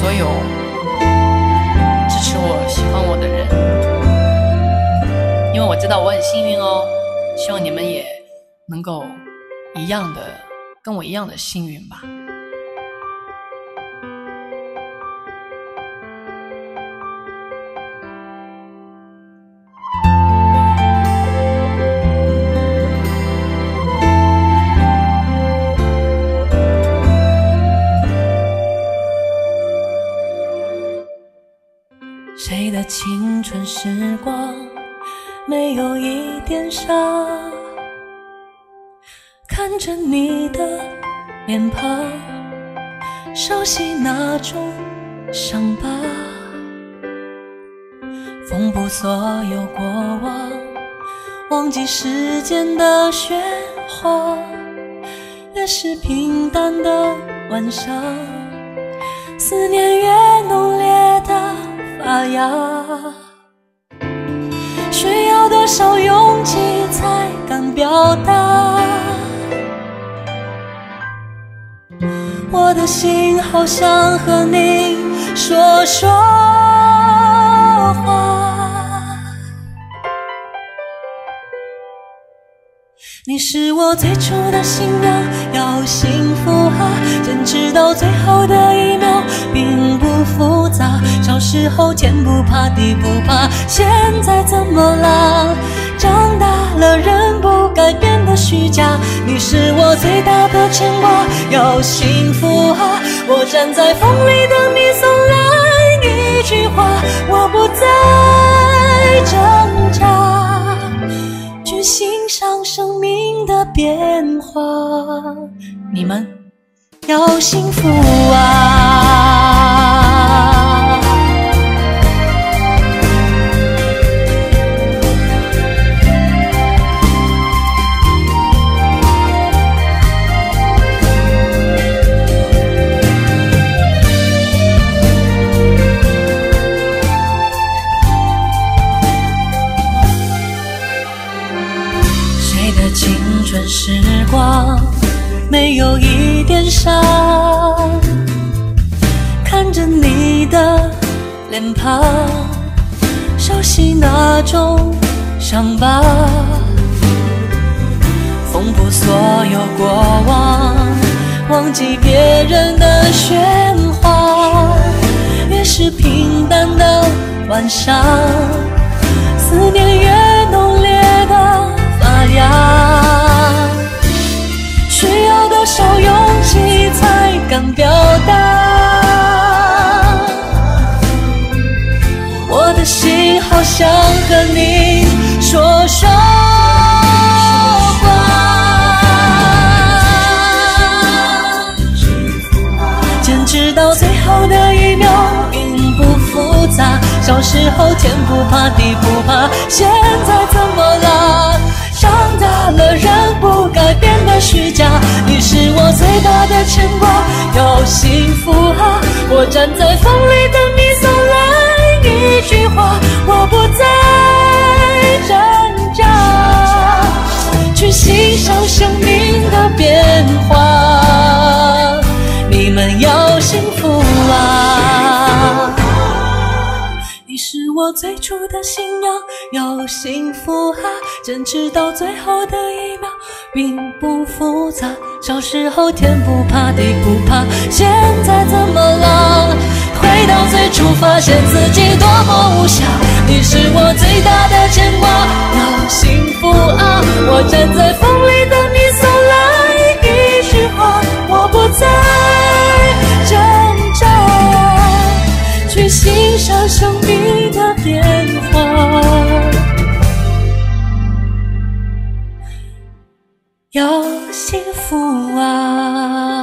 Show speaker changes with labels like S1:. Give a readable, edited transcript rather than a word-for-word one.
S1: 所有支持我、喜欢我的人，因为我知道我很幸运哦。希望你们也能够跟我一样的幸运吧。
S2: 谁的青春时光没有一点伤？看着你的脸庞，熟悉那种伤疤，缝补所有过往，忘记时间的喧哗。越是平淡的晚上，思念越浓烈的发芽。需要多少勇气才敢表达？我的心好想和你说说话。你是我最初的信仰，要幸福啊，坚持到最后的一秒，并不复杂。小时候天不怕地不怕，现在怎么啦？长大了人不改变的虚假。你是我最大的牵挂，要幸福啊！我站在风里等你送来一句话，我不再挣扎，去欣赏生命的变化。你们要幸福啊！青春时光没有一点伤，看着你的脸庞，熟悉那种伤疤，缝补所有过往，忘记别人的喧哗。越是平淡的晚上，思念越浓烈的发芽。需要多少勇气才敢表达？我的心好想和你说说话。坚持到最后的一秒，并不复杂。小时候天不怕地不怕，现在怎么了？长大了人不改变的虚假。你是我最大的牵挂，要幸福啊！我站在风里等你送来一句话，我不再挣扎，去欣赏生命的变化。你们要幸福啊！你是我最初的信仰，要幸福啊！坚持到最后的一秒，并不复杂。小时候天不怕地不怕，现在怎么了？回到最初，发现自己多么无瑕。你是我最大的牵挂，要幸福啊！我站在风里等你送来一句话，我不再挣扎，去欣赏生命的变化。要幸福啊！